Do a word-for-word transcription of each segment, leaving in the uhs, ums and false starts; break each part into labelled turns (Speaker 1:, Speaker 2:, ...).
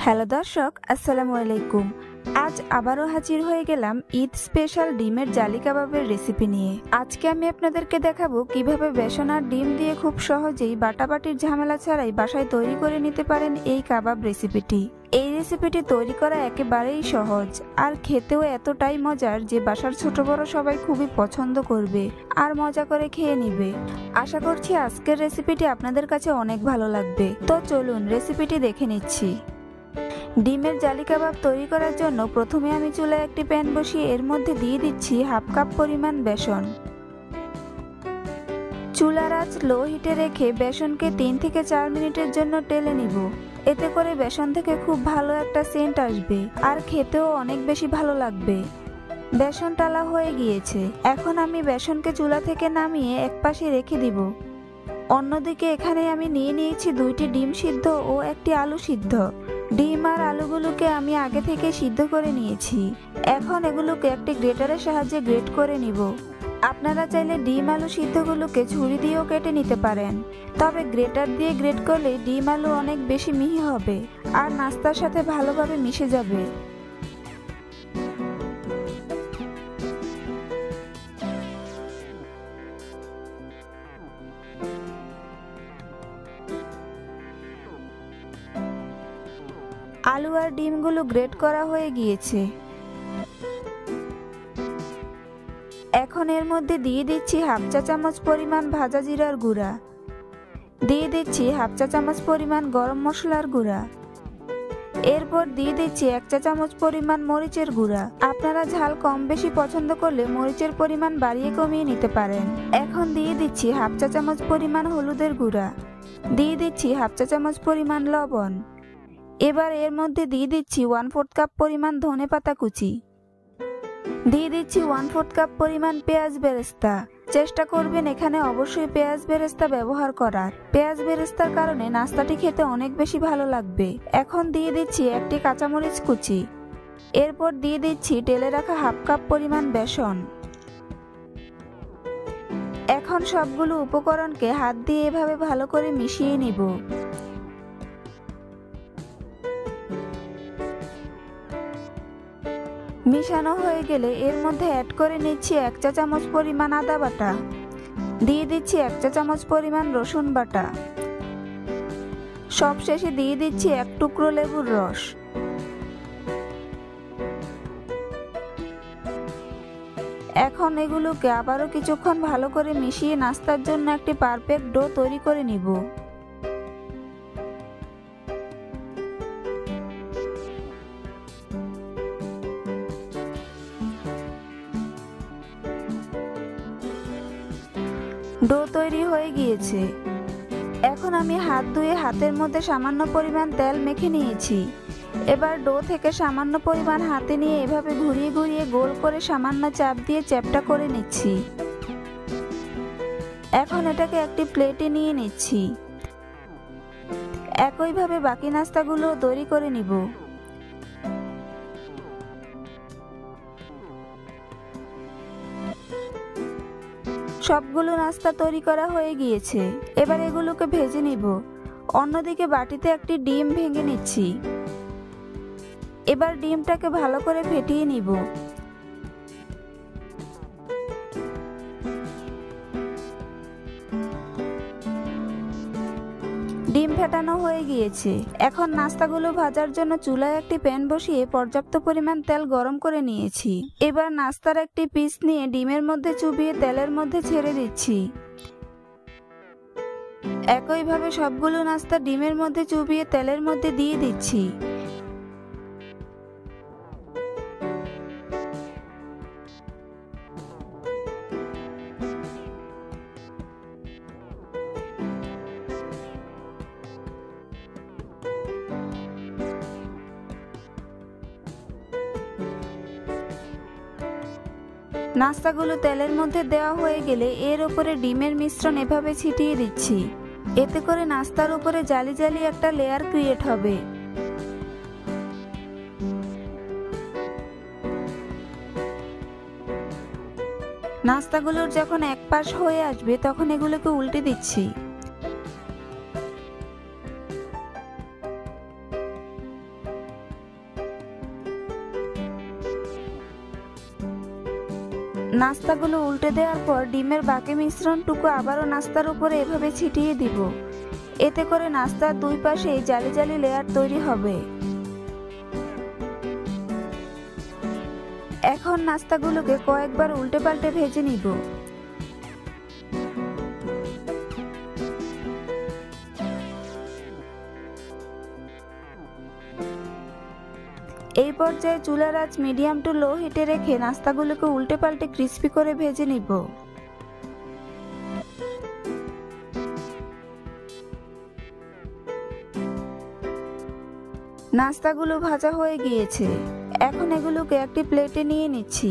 Speaker 1: Hello দর্শক, আসসালামু আলাইকুম। আজ আবারও হাজির হয়ে গেলাম ঈদ স্পেশাল ডিমের জালি কাবাবের রেসিপি নিয়ে। আজকে আমি আপনাদেরকে দেখাবো কিভাবে বেসন আর ডিম দিয়ে খুব সহজেই বাটাবাটির ঝামেলা ছাড়াই বাসায় তৈরি করে নিতে পারেন এই কাবাব রেসিপিটি। এই রেসিপিটি তৈরি করা একেবারেই সহজ আর খেতেও এতটাই মজার যে বাসার ছোট বড় সবাই খুবই পছন্দ করবে আর মজা করে খেয়ে নিবে। আশা করছি আজকের রেসিপিটি আপনাদের কাছে অনেক ভালো লাগবে। তো চলুন রেসিপিটি দেখে নিচ্ছি। ডিমের জালি কাবাব তৈরি করার জন্য প্রথমে আমি চুলায় একটি প্যান বসিয়ে এর মধ্যে দিয়ে দিচ্ছি হাফ কাপ পরিমাণ বেসন। চুলার আঁচ লো হিটে রেখে বেসনকে তিন থেকে চার মিনিটের জন্য টেলে নিব। এতে করে বেসন থেকে খুব ভালো একটা সেন্ট আসবে আর খেতেও অনেক বেশি ভালো লাগবে। বেসন টালা হয়ে গিয়েছে, এখন আমি বেসনকে চুলা থেকে নামিয়ে একপাশে রেখে দিব। অন্যদিকে এখানে আমি নিয়ে নিয়েছি দুইটি ডিম সিদ্ধ ও একটি আলু সিদ্ধ। ডিম আর আলুগুলোকে আমি আগে থেকে সিদ্ধ করে নিয়েছি। এখন এগুলোকে একটি গ্রেটারের সাহায্যে গ্রেট করে নিব। আপনারা চাইলে ডিম আলু সিদ্ধগুলোকে ছুরি দিয়েও কেটে নিতে পারেন, তবে গ্রেটার দিয়ে গ্রেট করলে ডিম আলু অনেক বেশি মিহি হবে আর নাস্তার সাথে ভালোভাবে মিশে যাবে। আলু আর ডিমগুলো গ্রেট করা হয়ে গিয়েছে। এখন এর মধ্যে দিয়ে দিচ্ছি হাফ চা চামচ পরিমাণ ভাজা জিরার গুঁড়া, দিয়ে দিচ্ছি হাফ চা চামচ পরিমাণ গরম মশলার গুঁড়া, এরপর দিয়ে দিচ্ছি এক চা চামচ পরিমাণ মরিচের গুঁড়া। আপনারা ঝাল কম বেশি পছন্দ করলে মরিচের পরিমাণ বাড়িয়ে কমিয়ে নিতে পারেন। এখন দিয়ে দিচ্ছি হাফ চা চামচ পরিমাণ হলুদের গুঁড়া, দিয়ে দিচ্ছি হাফ চা চামচ পরিমাণ লবণ। এবার এর মধ্যে দিয়ে দিচ্ছি ওয়ান ফোর্থ কাপ পরিমাণ ধনে পাতা কুচি, দিয়ে দিচ্ছি ওয়ান ফোর্থ কাপ পরিমাণ পেঁয়াজ বেরেস্তা। চেষ্টা করবেন এখানে অবশ্যই পেঁয়াজ বেরেস্তা ব্যবহার করার। পেঁয়াজ বেরেস্তার কারণে নাস্তাটি খেতে অনেক বেশি ভালো লাগবে। এখন দিয়ে দিচ্ছি একটি কাঁচামরিচ কুচি, এরপর দিয়ে দিচ্ছি টেলে রাখা হাফ কাপ পরিমাণ বেসন। এখন সবগুলো উপকরণকে হাত দিয়ে এভাবে ভালো করে মিশিয়ে নিব। মিশানো হয়ে গেলে এর মধ্যে অ্যাড করে নিচ্ছি এক চা চামচ পরিমাণ আদা বাটা, দিয়ে দিচ্ছি এক চা চামচ পরিমাণ রসুন বাটা, সবশেষে দিয়ে দিচ্ছি এক টুকরো লেবুর রস। এখন এগুলোকে আবারও কিছুক্ষণ ভালো করে মিশিয়ে নাস্তার জন্য একটি পারফেক্ট ডো তৈরি করে নিব। ডো তৈরি হয়ে গিয়েছে। এখন আমি হাত ধুয়ে হাতের মধ্যে সামান্য পরিমাণ তেল মেখে নিয়েছি। এবার ডো থেকে সামান্য পরিমাণ হাতে নিয়ে এভাবে ঘুরিয়ে ঘুরিয়ে গোল করে সামান্য চাপ দিয়ে চ্যাপটা করে নিচ্ছি। এখন এটাকে একটি প্লেটে নিয়ে নিচ্ছি। একইভাবে বাকি নাস্তাগুলো তৈরি করে নিব। সবগুলো নাস্তা তৈরি করা হয়ে গিয়েছে। এবার এগুলোকে ভেজে নিব। অন্যদিকে বাটিতে একটি ডিম ভেঙে নিচ্ছি। এবার ডিমটাকে ভালো করে ফেটিয়ে নিব। ডিম ফেটানো হয়ে গিয়েছে। এখন নাস্তাগুলো ভাজার জন্য চুলায় একটি প্যান বসিয়ে পর্যাপ্ত পরিমাণ তেল গরম করে নিয়েছি। এবার নাস্তার একটি পিস নিয়ে ডিমের মধ্যে চুবিয়ে তেলের মধ্যে ছেড়ে দিচ্ছি। একইভাবে সবগুলো নাস্তা ডিমের মধ্যে চুবিয়ে তেলের মধ্যে দিয়ে দিচ্ছি। নাস্তাগুলো তেলের মধ্যে দেওয়া হয়ে গেলে এর উপরে ডিমের মিশ্রণ এভাবে ছিটিয়ে দিচ্ছি। এতে করে নাস্তার উপরে জালি জালি একটা লেয়ার ক্রিয়েট হবে। নাস্তাগুলোর যখন এক পাশ হয়ে আসবে তখন এগুলোকে উল্টে দিচ্ছি। নাস্তাগুলো উল্টে দেওয়ার পর ডিমের বাকি মিশ্রণটুকু আবারও নাস্তার উপরে এভাবে ছিটিয়ে দিব। এতে করে নাস্তার দুই পাশে জালি জালি লেয়ার তৈরি হবে। এখন নাস্তাগুলোকে কয়েকবার উল্টে পাল্টে ভেজে নিব। এই পর্যায়ে চুলার আঁচ মিডিয়াম টু লো হিটে রেখে নাস্তাগুলোকে উল্টে পাল্টে ক্রিস্পি করে ভেজে নিব। নাস্তাগুলো ভাজা হয়ে গিয়েছে। এখন এগুলোকে একটি প্লেটে নিয়ে নিচ্ছি।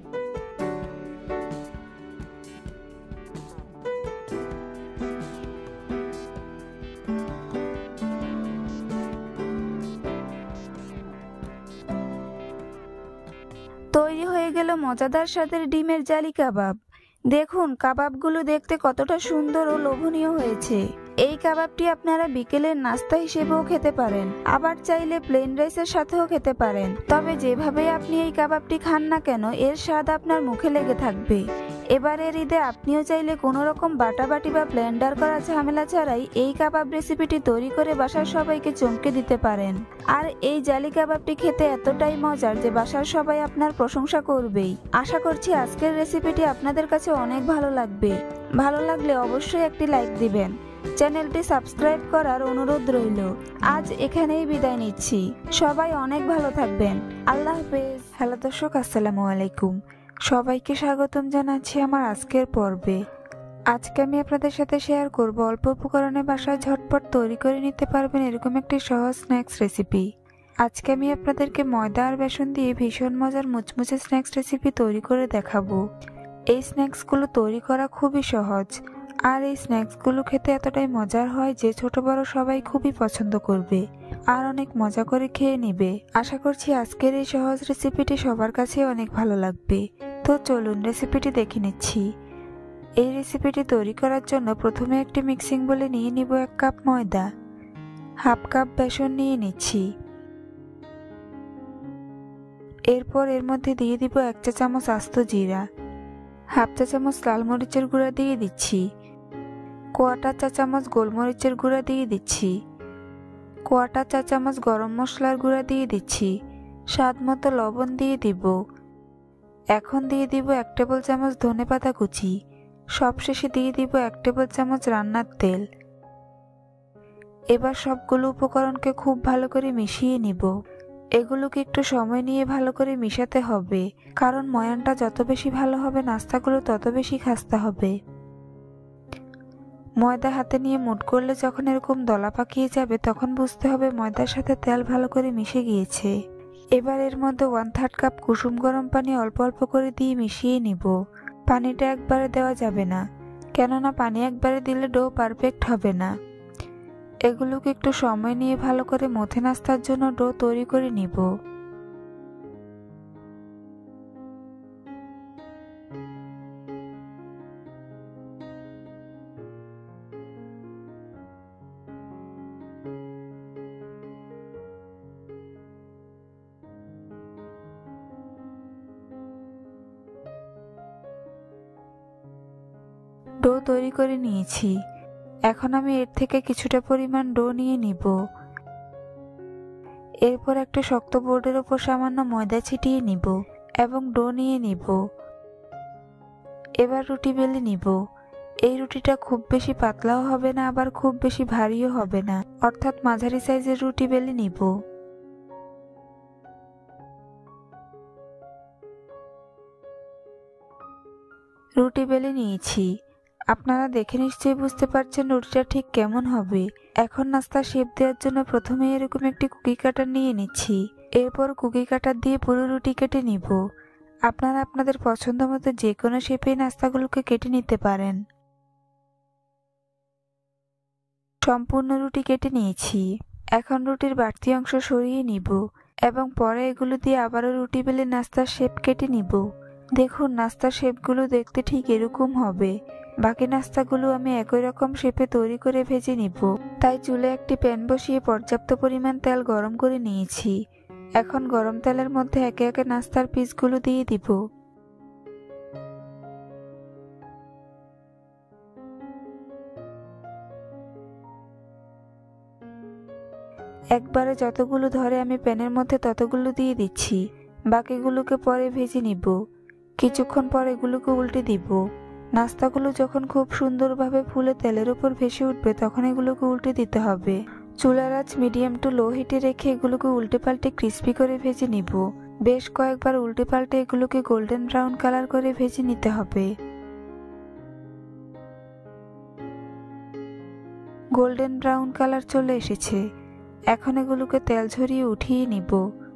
Speaker 1: তৈরি হয়ে গেল মজাদার স্বাদের ডিমের জালি কাবাব। দেখুন কাবাবগুলো দেখতে কতটা সুন্দর ও লোভনীয় হয়েছে। এই কাবাবটি আপনারা বিকেলের নাস্তা হিসেবেও খেতে পারেন, আবার চাইলে প্লেন রাইসের সাথেও খেতে পারেন। তবে যেভাবে আপনি এই কাবাবটি খান না কেন, এর স্বাদ আপনার মুখে লেগে থাকবে। এবারের ঈদে আপনিও চাইলে কোনো রকম বাটাবাটি বা ব্লেন্ডার করা ঝামেলা ছাড়াই এই কাবাব রেসিপিটি তৈরি করে বাসার সবাইকে চমকে দিতে পারেন। আর এই জালি কাবাবটি খেতে এতটাই মজার যে বাসার সবাই আপনার প্রশংসা করবেই। আশা করছি আজকের রেসিপিটি আপনাদের কাছে অনেক ভালো লাগবে। ভালো লাগলে অবশ্যই একটি লাইক দিবেন। চ্যানেলটি সাবস্ক্রাইব করার অনুরোধ রইল। আজ এখানেই বিদায় নিচ্ছি। সবাই অনেক ভালো থাকবেন। আল্লাহ হাফেজ। হ্যালো দর্শক, আসসালামু আলাইকুম। সবাইকে স্বাগতম জানাচ্ছি আমার আজকের পর্বে। আজকে আমি আপনাদের সাথে শেয়ার করব অল্প উপকরণে বাসায় ঝটপট তৈরি করে নিতে পারবেন এরকম একটি সহজ স্ন্যাক্স রেসিপি। আজকে আমি আপনাদেরকে ময়দা আর বেসন দিয়ে ভীষণ মজার মুচমুচে স্ন্যাক্স রেসিপি তৈরি করে দেখাবো। এই স্ন্যাক্সগুলো তৈরি করা খুবই সহজ, আর এই স্ন্যাক্সগুলো খেতে এতটাই মজার হয় যে ছোট বড় সবাই খুবই পছন্দ করবে আর অনেক মজা করে খেয়ে নিবে। আশা করছি আজকের এই সহজ রেসিপিটি সবার কাছে অনেক ভালো লাগবে। তো চলুন রেসিপিটি দেখে নিচ্ছি। এই রেসিপিটি তৈরি করার জন্য প্রথমে একটি মিক্সিং বলে নিয়ে নিব এক কাপ ময়দা, হাফ কাপ বেসন নিয়ে নিচ্ছি। এরপর এর মধ্যে দিয়ে দিব এক চা চামচ আস্ত জিরা, হাফ চা চামচ লাল মরিচের গুঁড়া দিয়ে দিচ্ছি, কোয়াটা চা চামচ গোলমরিচের গুঁড়া দিয়ে দিচ্ছি, কোয়াটা চা চামচ গরম মশলার গুঁড়া দিয়ে দিচ্ছি, স্বাদ মতো লবণ দিয়ে দিব। এখন দিয়ে দিব এক টেবিল চামচ ধনেপাতা কুচি, সবশেষে দিয়ে দিব এক টেবিল চামচ রান্নার তেল। এবার সবগুলো উপকরণকে খুব ভালো করে মিশিয়ে নিব। এগুলোকে একটু সময় নিয়ে ভালো করে মিশাতে হবে, কারণ ময়ানটা যত বেশি ভালো হবে নাস্তাগুলো তত বেশি খাস্তা হবে। ময়দা হাতে নিয়ে মুঠ করলে যখন এরকম দলা পাকিয়ে যাবে তখন বুঝতে হবে ময়দার সাথে তেল ভালো করে মিশে গিয়েছে। এবার এর মধ্যে ওয়ান থার্ড কাপ কুসুম গরম পানি অল্প অল্প করে দিয়ে মিশিয়ে নিব। পানিটা একবারে দেওয়া যাবে না, কেননা পানি একবারে দিলে ডো পারফেক্ট হবে না। এগুলোকে একটু সময় নিয়ে ভালো করে মথে নাস্তার জন্য ডো তৈরি করে নিব। ডো তৈরি করে নিয়েছি। এখন আমি এর থেকে কিছুটা পরিমাণ ডো নিয়ে নিব। এরপর একটা শক্ত বোর্ডের উপর সামান্য ময়দা ছিটিয়ে নিব এবং ডো নিয়ে নিব। এবার রুটি বেলে নিব। এই রুটিটা খুব বেশি পাতলাও হবে না, আবার খুব বেশি ভারীও হবে না, অর্থাৎ মাঝারি সাইজের রুটি বেলে নিব। রুটি বেলে নিয়েছি। আপনারা দেখে নিশ্চয়ই বুঝতে পারছেন রুটিটা ঠিক কেমন হবে। এখন নাস্তা শেপ দেওয়ার জন্য প্রথমে এরকম একটি কুকি কাটার নিয়ে নিচ্ছি। এরপর কুকি কাটার দিয়ে পুরো রুটি কেটে নিব। আপনারা আপনাদের পছন্দ মতো যে কোনো শেপে নাস্তাগুলোকে কেটে নিতে পারেন। সম্পূর্ণ রুটি কেটে নিয়েছি। এখন রুটির বাড়তি অংশ সরিয়ে নিব এবং পরে এগুলো দিয়ে আবারও রুটি বেলে নাস্তার শেপ কেটে নিব। দেখুন নাস্তার শেপগুলো দেখতে ঠিক এরকম হবে। বাকি নাস্তাগুলো আমি একই রকম শেপে তৈরি করে ভেজে নিব। তাই চুলে একটি প্যান বসিয়ে পর্যাপ্ত পরিমাণ তেল গরম করে নিয়েছি। এখন গরম তেলের মধ্যে একে একে নাস্তার পিসগুলো দিয়ে দিব। একবারে যতগুলো ধরে আমি প্যানের মধ্যে ততগুলো দিয়ে দিচ্ছি, বাকিগুলোকে পরে ভেজে নিব। কিছুক্ষণ পর এগুলোকে উল্টে দিব। নাস্তাগুলো যখন খুব সুন্দরভাবে ফুলে তেলের উপর ভেসে উঠবে তখন এগুলোকে উল্টে দিতে হবে। চুলার আঁচ মিডিয়াম টু লো হিটে রেখে এগুলোকে উল্টে পাল্টে ক্রিস্পি করে ভেজে নিব। বেশ কয়েকবার উল্টে পাল্টে এগুলোকে গোল্ডেন ব্রাউন কালার করে ভেজে নিতে হবে। গোল্ডেন ব্রাউন কালার চলে এসেছে, এখন এগুলোকে তেল ঝরিয়ে উঠিয়ে নিব।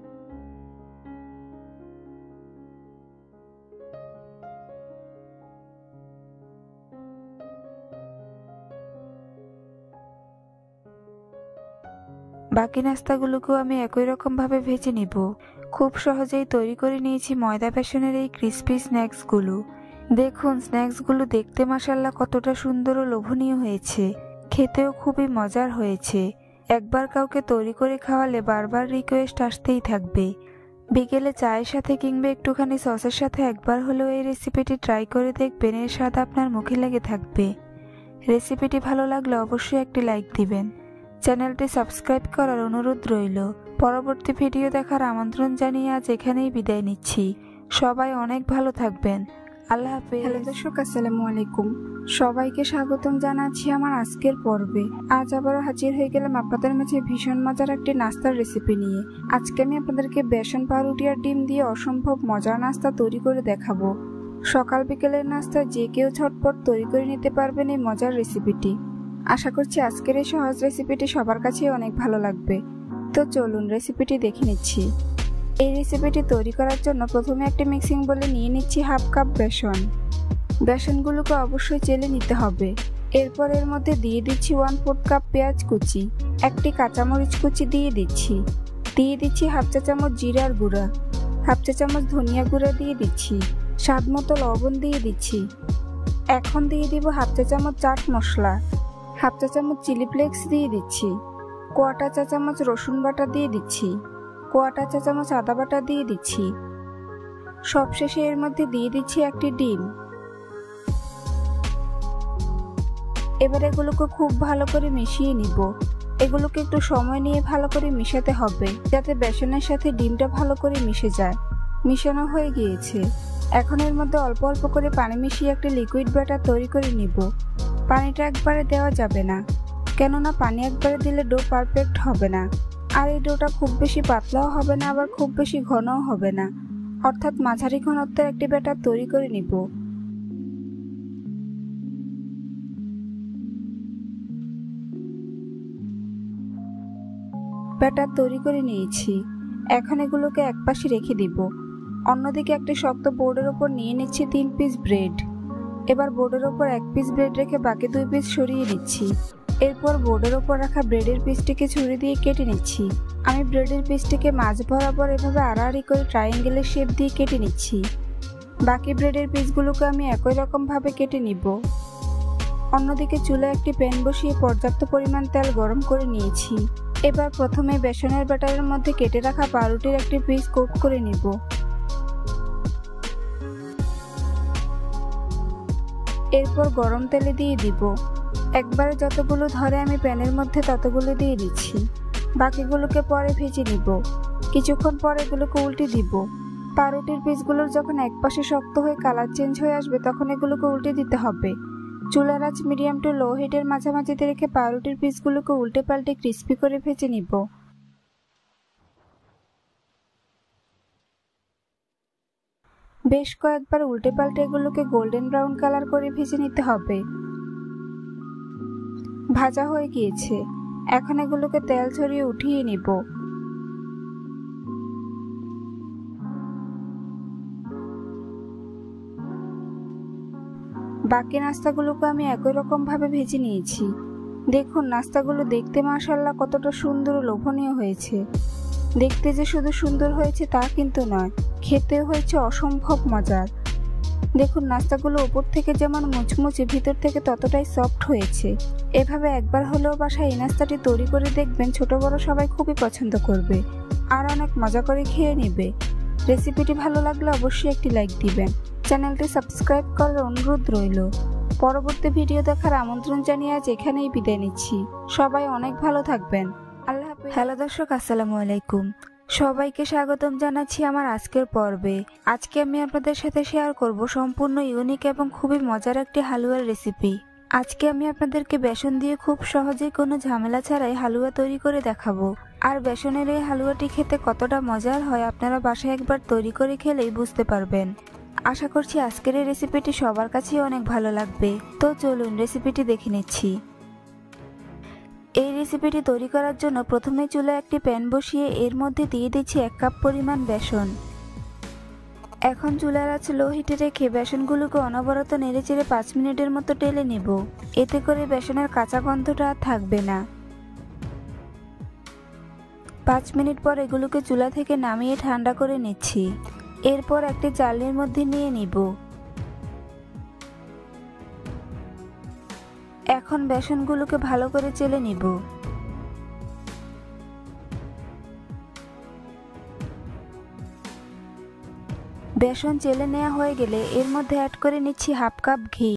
Speaker 1: বাকি নাস্তাগুলোকেও আমি একই রকম ভাবে ভেজে নিব। খুব সহজেই তৈরি করে নিয়েছি ময়দা বেসনের এই ক্রিস্পি স্ন্যাক্সগুলো। দেখুন স্ন্যাক্সগুলো দেখতে মাশাআল্লাহ কতটা সুন্দর ও লোভনীয় হয়েছে, খেতেও খুবই মজার হয়েছে। একবার কাউকে তৈরি করে খাওয়ালে বারবার রিকোয়েস্ট আসতেই থাকবে। বিকেলে চায়ের সাথে কিংবা একটুখানি সসের সাথে একবার হলেও এই রেসিপিটি ট্রাই করে দেখবেন, এর স্বাদ আপনার মুখে লেগে থাকবে। রেসিপিটি ভালো লাগলে অবশ্যই একটি লাইক দিবেন। চ্যানেলটি সাবস্ক্রাইব করার অনুরোধ রইল। পরবর্তী ভিডিও দেখার আমন্ত্রণ জানিয়ে আজ এখানেই বিদায় নিচ্ছি। সবাই অনেক ভালো থাকবেন। আল্লাহ হাফেজ।
Speaker 2: হ্যালো দর্শক, আসসালামু আলাইকুম। সবাইকে স্বাগতম জানাচ্ছি আমার আজকের পর্বে। আজ আবারও হাজির হয়ে গেলাম আপনাদের মাঝে ভীষণ মজার একটি নাস্তার রেসিপি নিয়ে। আজকে আমি আপনাদেরকে বেসন পাউরুটি আর ডিম দিয়ে অসম্ভব মজার নাস্তা তৈরি করে দেখাবো। সকাল বিকেলের নাস্তা যে কেউ ঝটপট তৈরি করে নিতে পারবেন এই মজার রেসিপিটি। আশা করছি আজকের এই সহজ রেসিপিটি সবার কাছেই অনেক ভালো লাগবে। তো চলুন রেসিপিটি দেখে নিচ্ছি। এই রেসিপিটি তৈরি করার জন্য প্রথমে একটি মিক্সিং বলে নিয়ে নিচ্ছি হাফ কাপ বেসন। বেসনগুলোকে অবশ্যই চেলে নিতে হবে। এরপর এর মধ্যে দিয়ে দিচ্ছি ওয়ান ফোর্থ কাপ পেঁয়াজ কুচি, একটি কাঁচামরিচ কুচি দিয়ে দিচ্ছি। দিয়ে দিচ্ছি হাফ চা চামচ জিরার গুঁড়া, হাফ চা চামচ ধনিয়া গুঁড়া দিয়ে দিচ্ছি, স্বাদ মতো লবণ দিয়ে দিচ্ছি। এখন দিয়ে দিব হাফ চা চামচ চাট মশলা, হাফ চা চামচ চিলি ফ্লেক্স দিয়ে দিচ্ছি, কোয়াটা চা চামচ রসুন বাটা দিয়ে দিচ্ছি, কোয়াটা চা চামচ আদা বাটা দিয়ে দিচ্ছি। সবশেষে এর মধ্যে দিয়ে দিচ্ছি একটি ডিম। এবার এগুলোকে খুব ভালো করে মিশিয়ে নিব। এগুলোকে একটু সময় নিয়ে ভালো করে মিশাতে হবে যাতে বেসনের সাথে ডিমটা ভালো করে মিশে যায়। মিশানো হয়ে গিয়েছে। এখন এর মধ্যে অল্প অল্প করে পানি মিশিয়ে একটা লিকুইড ব্যাটার তৈরি করে নিব। পানিটা একবারে দেওয়া যাবে না, কেননা পানি একবারে দিলে ডো পারফেক্ট হবে না। আর এই ডোটা খুব বেশি পাতলাও হবে না, আবার খুব বেশি ঘনও হবে না, অর্থাৎ মাঝারি ঘনত্বের একটি ব্যাটার তৈরি করে নিব। ব্যাটার তৈরি করে নিয়েছি। এখন এগুলোকে একপাশে রেখে দিব। অন্যদিকে একটি শক্ত বোর্ডের উপর নিয়ে নিচ্ছি তিন পিস ব্রেড। এবার বোর্ডের ওপর এক পিস ব্রেড রেখে বাকি দুই পিস সরিয়ে নিচ্ছি। এরপর বোর্ডের ওপর রাখা ব্রেডের পিসটিকে ছুরি দিয়ে কেটে নিচ্ছি। আমি ব্রেডের পিসটিকে মাঝ বরাবর এভাবে আড়াআড়ি করে ট্রায়াঙ্গেলের শেপ দিয়ে কেটে নিচ্ছি। বাকি ব্রেডের পিসগুলোকে আমি একই রকমভাবে কেটে নিব। অন্যদিকে চুলায় একটি প্যান বসিয়ে পর্যাপ্ত পরিমাণ তেল গরম করে নিয়েছি। এবার প্রথমে বেসনের ব্যাটারের মধ্যে কেটে রাখা পাউরুটির একটি পিস কোট করে নিব। এরপর গরম তেলে দিয়ে দিব। একবারে যতগুলো ধরে আমি প্যানের মধ্যে ততগুলো দিয়ে দিচ্ছি। বাকিগুলোকে পরে ভেজে নিব। কিছুক্ষণ পর এগুলোকে উল্টে দিব। পাউরুটির পিসগুলোর যখন একপাশে শক্ত হয়ে কালার চেঞ্জ হয়ে আসবে তখন এগুলোকে উল্টে দিতে হবে। চুলার আঁচ মিডিয়াম টু লো হিটের মাঝামাঝিতে রেখে পাউরুটির পিসগুলোকে উল্টে পাল্টে ক্রিস্পি করে ভেজে নিব। বেশ কয়েকবার উল্টে পাল্টে এগুলোকে গোল্ডেন ব্রাউন কালার করে ভেজে নিতে হবে। ভাজা হয়ে গিয়েছে। এখন এগুলোকে তেল ঝরিয়ে উঠিয়ে নিব। বাকি নাস্তাগুলোকে আমি একই রকম ভাবে ভেজে নিয়েছি। দেখুন নাস্তাগুলো দেখতে মাশাআল্লাহ কতটা সুন্দর ও লোভনীয় হয়েছে। দেখতে যে শুধু সুন্দর হয়েছে তা কিন্তু নয়, খেতেও হয়েছে অসম্ভব মজার। দেখুন নাস্তাগুলো উপর থেকে যেমন মুচমুচে, ভিতর থেকে ততটাই সফট হয়েছে। এভাবে একবার হলেও বাসায় এই নাস্তাটি তৈরি করে দেখবেন, ছোট বড় সবাই খুবই পছন্দ করবে আর অনেক মজা করে খেয়ে নেবে। রেসিপিটি ভালো লাগলে অবশ্যই একটি লাইক দিবেন। চ্যানেলটি সাবস্ক্রাইব করার অনুরোধ রইল। পরবর্তী ভিডিও দেখার আমন্ত্রণ জানিয়ে আজ এখানেই বিদায় নিচ্ছি। সবাই অনেক ভালো থাকবেন। আল্লাহ হাফেজ।
Speaker 1: হ্যালো দর্শক, আসসালামু আলাইকুম। সবাইকে স্বাগতম জানাচ্ছি আমার আজকের পর্বে। আজকে আমি আপনাদের সাথে শেয়ার করব সম্পূর্ণ ইউনিক এবং খুবই মজার একটি হালুয়ার রেসিপি। আজকে আমি আপনাদেরকে বেসন দিয়ে খুব সহজেই কোনো ঝামেলা ছাড়াই হালুয়া তৈরি করে দেখাবো। আর বেসনের এই হালুয়াটি খেতে কতটা মজার হয় আপনারা বাসায় একবার তৈরি করে খেলেই বুঝতে পারবেন। আশা করছি আজকের এই রেসিপিটি সবার কাছেই অনেক ভালো লাগবে। তো চলুন রেসিপিটি দেখে নিচ্ছি। এই রেসিপিটি তৈরি করার জন্য প্রথমে চুলায় একটি প্যান বসিয়ে এর মধ্যে দিয়ে দিচ্ছি এক কাপ পরিমাণ বেসন। এখন চুলার আঁচ লো হিটে রেখে বেসনগুলোকে অনবরত নেড়েচেড়ে পাঁচ মিনিটের মতো টেলে নেব। এতে করে বেসনের কাঁচা গন্ধটা আর থাকবে না। পাঁচ মিনিট পর এগুলোকে চুলা থেকে নামিয়ে ঠান্ডা করে নিচ্ছি। এরপর একটি চালনির মধ্যে নিয়ে নিব। এখন বেসনগুলোকে ভালো করে চেলে নিব। বেসন চেলে নেওয়া হয়ে গেলে এর মধ্যে অ্যাড করে নিচ্ছি হাফ কাপ ঘি।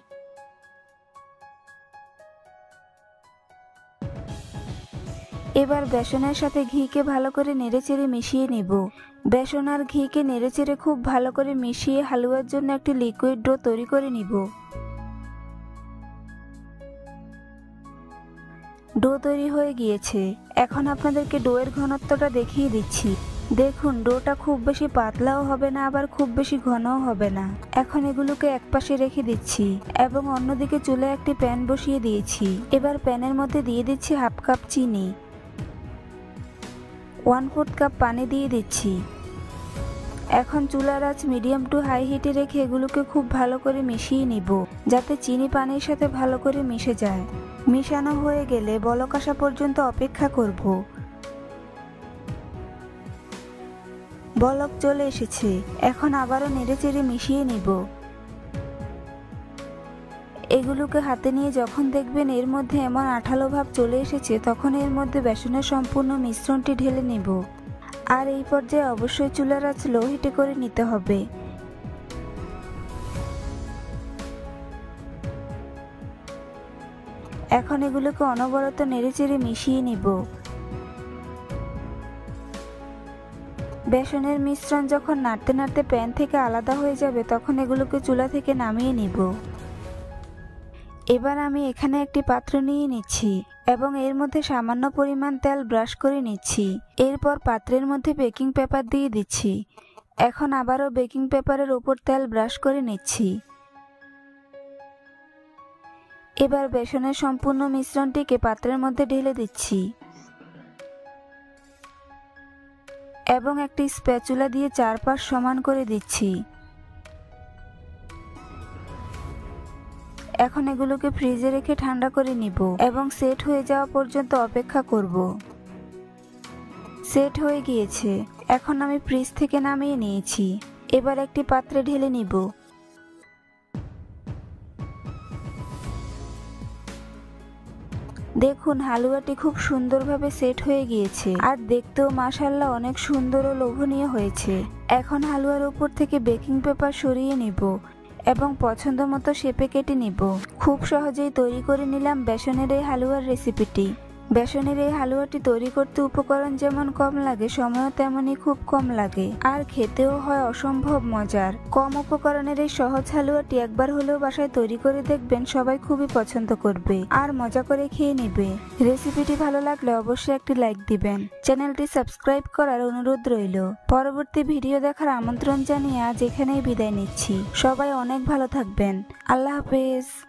Speaker 1: এবার বেসনের সাথে ঘিকে ভালো করে নেড়েচেড়ে মিশিয়ে নিব। বেসন আর ঘিকে নেড়েচেড়ে খুব ভালো করে মিশিয়ে হালুয়ার জন্য একটি লিকুইড ডো তৈরি করে নিব। ডো তৈরি হয়ে গিয়েছে। এখন আপনাদেরকে ডোয়ের ঘনত্বটা দেখিয়ে দিচ্ছি। দেখুন, ডোটা খুব বেশি পাতলাও হবে না, আবার খুব বেশি ঘনও হবে না। এখন এগুলোকে একপাশে রেখে দিচ্ছি এবং অন্যদিকে চুলায় একটি প্যান বসিয়ে দিয়েছি। এবার প্যানের মধ্যে দিয়ে দিচ্ছি হাফ কাপ চিনি, ওয়ান ফোর্থ কাপ পানি দিয়ে দিচ্ছি। এখন চুলার আঁচ মিডিয়াম টু হাই হিটে রেখে এগুলোকে খুব ভালো করে মিশিয়ে নিব, যাতে চিনি পানির সাথে ভালো করে মিশে যায়। মিশানো হয়ে গেলে বলক আসা পর্যন্ত অপেক্ষা করব। বলক চলে এসেছে। এখন আবারও নেড়েচেড়ে মিশিয়ে নিব। এগুলোকে হাতে নিয়ে যখন দেখবেন এর মধ্যে এমন আঠালো ভাব চলে এসেছে, তখন এর মধ্যে বেসনের সম্পূর্ণ মিশ্রণটি ঢেলে নেব। আর এই পর্যায়ে অবশ্যই চুলার আঁচ লো হিটে করে নিতে হবে। এখন এগুলোকে অনবরত নেড়েচেড়ে মিশিয়ে নিব। বেসনের মিশ্রণ যখন নাড়তে নাড়তে প্যান থেকে আলাদা হয়ে যাবে, তখন এগুলোকে চুলা থেকে নামিয়ে নিব। এবার আমি এখানে একটি পাত্র নিয়ে নিচ্ছি এবং এর মধ্যে সামান্য পরিমাণ তেল ব্রাশ করে নিচ্ছি। এরপর পাত্রের মধ্যে বেকিং পেপার দিয়ে দিচ্ছি। এখন আবারও বেকিং পেপারের উপর তেল ব্রাশ করে নিচ্ছি। এবার বেসনের সম্পূর্ণ মিশ্রণটিকে পাত্রের মধ্যে ঢেলে দিচ্ছি এবং একটি স্প্যাচুলা দিয়ে চারপাশ সমান করে দিচ্ছি। এখন এগুলোকে ফ্রিজে রেখে ঠান্ডা করে নিব এবং সেট হয়ে যাওয়া পর্যন্ত অপেক্ষা করব। সেট হয়ে গিয়েছে। এখন আমি ফ্রিজ থেকে নামিয়ে নিয়েছি। এবার একটি পাত্রে ঢেলে নিব। দেখুন, হালুয়াটি খুব সুন্দরভাবে সেট হয়ে গিয়েছে আর দেখতেও মাশাআল্লাহ অনেক সুন্দর ও লোভনীয় হয়েছে। এখন হালুয়ার উপর থেকে বেকিং পেপার সরিয়ে নিব এবং পছন্দ মতো শেপে কেটে নিব। খুব সহজেই তৈরি করে নিলাম বেসনের এই হালুয়ার রেসিপিটি। বেসনের এই হালুয়াটি তৈরি করতে উপকরণ যেমন কম লাগে, সময়ও তেমনই খুব কম লাগে আর খেতেও হয় অসম্ভব মজার। কম উপকরণের এই সহজ হালুয়াটি একবার হলেও বাসায় তৈরি করে দেখবেন, সবাই খুবই পছন্দ করবে আর মজা করে খেয়ে নেবে। রেসিপিটি ভালো লাগলে অবশ্যই একটি লাইক দিবেন। চ্যানেলটি সাবস্ক্রাইব করার অনুরোধ রইল। পরবর্তী ভিডিও দেখার আমন্ত্রণ জানিয়ে আজ এখানেই বিদায় নিচ্ছি। সবাই অনেক ভালো থাকবেন। আল্লাহ হাফেজ।